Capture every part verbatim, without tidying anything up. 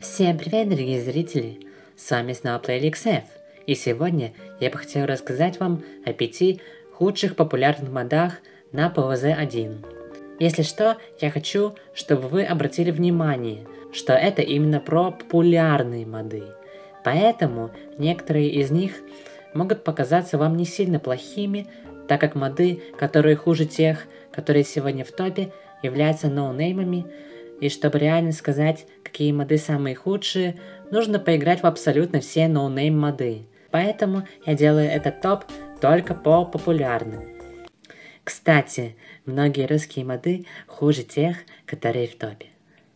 Всем привет, дорогие зрители! С вами снова PlayLXF, и сегодня я бы хотел рассказать вам о пяти худших популярных модах на пи ви зет один. Если что, я хочу, чтобы вы обратили внимание, что это именно про популярные моды. Поэтому некоторые из них могут показаться вам не сильно плохими, так как моды, которые хуже тех, которые сегодня в топе, являются ноунеймами. И чтобы реально сказать, какие моды самые худшие, нужно поиграть в абсолютно все ноунейм моды. Поэтому я делаю этот топ только по популярным. Кстати, многие русские моды хуже тех, которые в топе.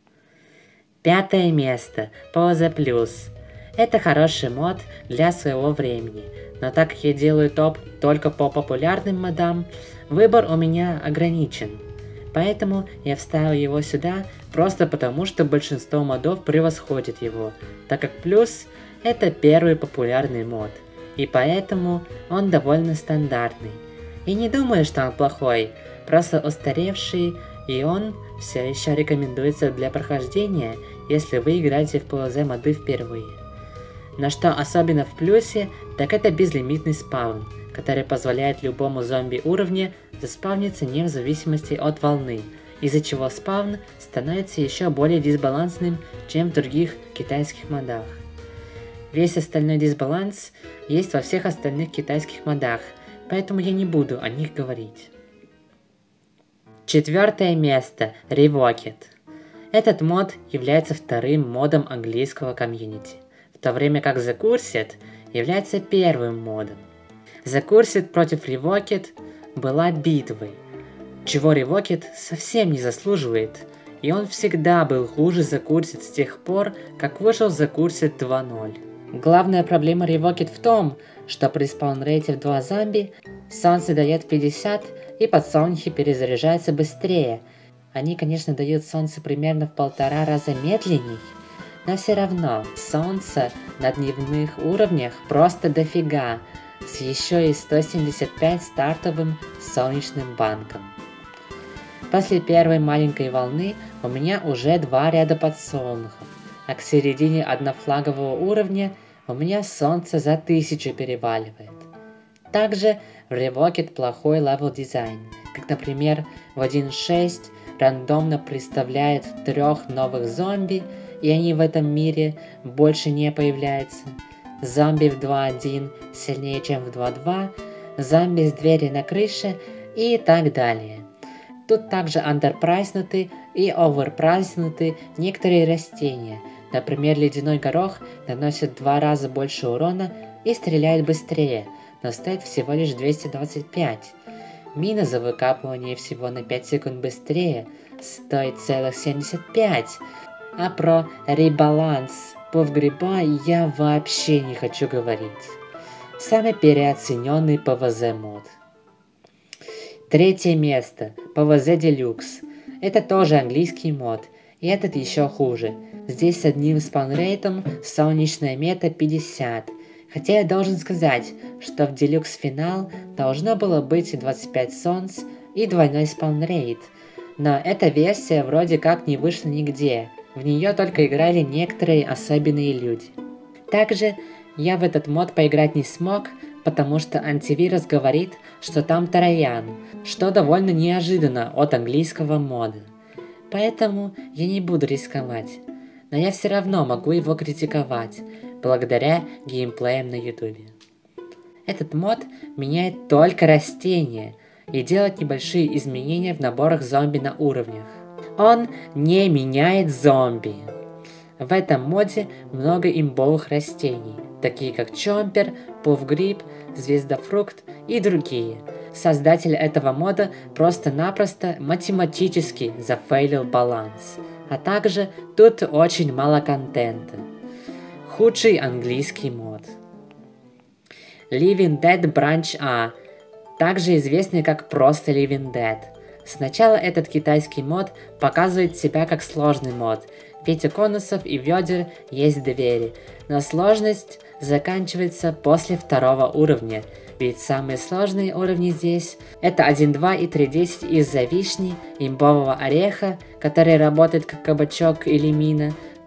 Пятое место. Pose Plus. Это хороший мод для своего времени, но так как я делаю топ только по популярным модам, выбор у меня ограничен. Поэтому я вставил его сюда просто потому, что большинство модов превосходит его, так как плюс это первый популярный мод, и поэтому он довольно стандартный. И не думаю, что он плохой, просто устаревший, и он все еще рекомендуется для прохождения, если вы играете в пи ви зет моды впервые. Но что особенно в плюсе, так это безлимитный спаун, который позволяет любому зомби уровня заспавниться не в зависимости от волны, из-за чего спавн становится еще более дисбалансным, чем в других китайских модах. Весь остальной дисбаланс есть во всех остальных китайских модах, поэтому я не буду о них говорить. Четвертое место. Revoked. Этот мод является вторым модом английского комьюнити, в то время как The Cursed является первым модом. The Cursed против Revoked была битвой, чего Revoked совсем не заслуживает, и он всегда был хуже The Cursed с тех пор, как вышел The Cursed два ноль. Главная проблема Revoked в том, что при спаунрейте в два зомби солнце дает пятьдесят, и подсолнухи перезаряжаются быстрее. Они, конечно, дают солнце примерно в полтора раза медленней, но все равно солнце на дневных уровнях просто дофига, с еще и сто семьдесят пять стартовым солнечным банком. После первой маленькой волны у меня уже два ряда подсолнухов, а к середине однофлагового уровня у меня солнце за тысячу переваливает. Также в Revoked плохой левел дизайн, как, например, в один точка шесть рандомно представляет трех новых зомби, и они в этом мире больше не появляются. Зомби в два точка один сильнее, чем в два точка два, зомби с двери на крыше и так далее. Тут также андерпрайснуты и оверпрайснуты некоторые растения. Например, ледяной горох наносит два раза больше урона и стреляет быстрее, но стоит всего лишь двести двадцать пять. Мина за выкапывание всего на пять секунд быстрее стоит целых семьдесят пять. А про ребаланс Повгриба я вообще не хочу говорить. Самый переоцененный пи ви зет мод. Третье место. пи ви зет Deluxe. Это тоже английский мод, и этот еще хуже. Здесь с одним спаунрейтом солнечная мета пятьдесят. Хотя я должен сказать, что в Deluxe финал должно было быть двадцать пять солнц и двойной спаунрейт. Но эта версия вроде как не вышла нигде. В нее только играли некоторые особенные люди. Также я в этот мод поиграть не смог, потому что антивирус говорит, что там троян, что довольно неожиданно от английского мода. Поэтому я не буду рисковать, но я все равно могу его критиковать, благодаря геймплеям на ютубе. Этот мод меняет только растения и делает небольшие изменения в наборах зомби на уровнях. Он не меняет зомби. В этом моде много имбовых растений, такие как Чомпер, Повгриб, Звездофрукт и другие. Создатель этого мода просто-напросто математически зафейлил баланс. А также тут очень мало контента. Худший английский мод. Living Dead Branch A, также известный как просто Living Dead. Сначала этот китайский мод показывает себя как сложный мод, ведь у конусов и ведер есть двери, но сложность заканчивается после второго уровня, ведь самые сложные уровни здесь это один точка два и три точка десять из-за вишни, имбового ореха, который работает как кабачок или мина,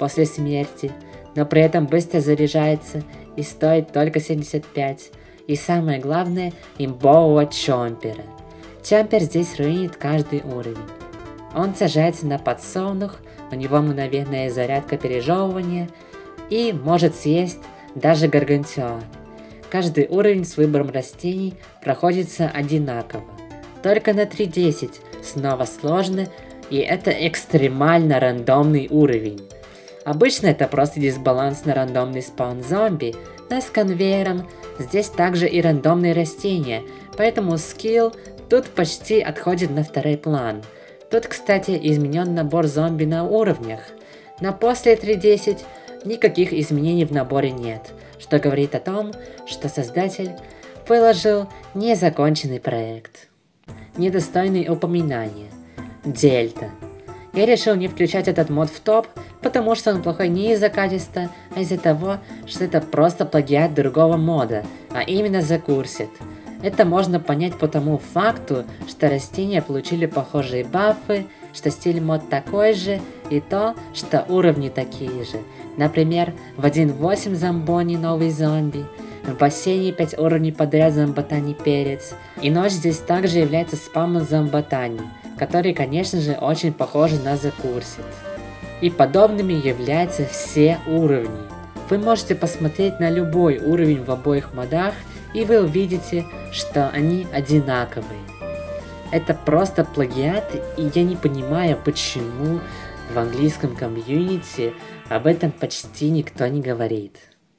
после смерти, но при этом быстро заряжается и стоит только семьдесят пять. И самое главное, имбового чомпера. Чомпер здесь руинит каждый уровень. Он сажается на подсолнух, у него мгновенная зарядка пережевывания и может съесть даже гаргантюа. Каждый уровень с выбором растений проходится одинаково. Только на три десять снова сложно, и это экстремально рандомный уровень. Обычно это просто дисбаланс на рандомный спаун зомби, но с конвейером здесь также и рандомные растения, поэтому скилл тут почти отходит на второй план. Тут, кстати, изменен набор зомби на уровнях, но после три десять никаких изменений в наборе нет, что говорит о том, что создатель выложил незаконченный проект. Недостойные упоминания. Дельта. Я решил не включать этот мод в топ, потому что он плохой не из-за качества, а из-за того, что это просто плагиат другого мода, а именно The Cursed. Это можно понять по тому факту, что растения получили похожие бафы, что стиль мод такой же, и то, что уровни такие же. Например, в один точка восемь зомбони новый зомби, в бассейне пять уровней подряд зомботани перец, и ночь здесь также является спамом зомботани, которые, конечно же, очень похожи на The Cursed. И подобными являются все уровни. Вы можете посмотреть на любой уровень в обоих модах, и вы увидите, что они одинаковые. Это просто плагиат, и я не понимаю, почему в английском комьюнити об этом почти никто не говорит.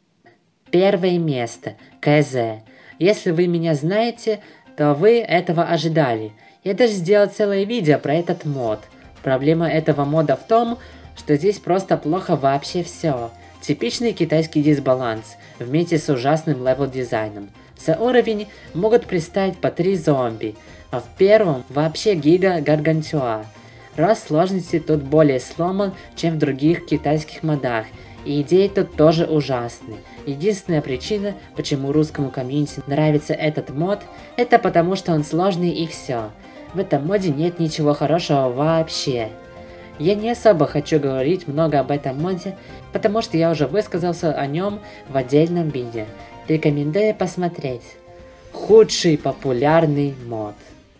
Первое место. КЗ. Если вы меня знаете, то вы этого ожидали. Я даже сделал целое видео про этот мод. Проблема этого мода в том, что здесь просто плохо вообще все. Типичный китайский дисбаланс, вместе с ужасным левел-дизайном. За уровень могут представить по три зомби, а в первом вообще гига гаргантюа. Рост сложности тут более сломан, чем в других китайских модах, и идеи тут тоже ужасны. Единственная причина, почему русскому комьюнити нравится этот мод, это потому что он сложный и все. В этом моде нет ничего хорошего вообще. Я не особо хочу говорить много об этом моде, потому что я уже высказался о нем в отдельном видео. Рекомендую посмотреть. Худший популярный мод.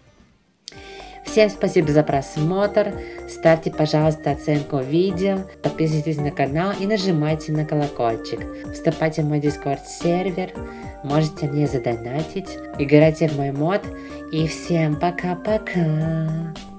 Всем спасибо за просмотр, ставьте, пожалуйста, оценку видео, подписывайтесь на канал и нажимайте на колокольчик. Вступайте в мой дискорд сервер, можете мне задонатить, играйте в мой мод, и всем пока-пока.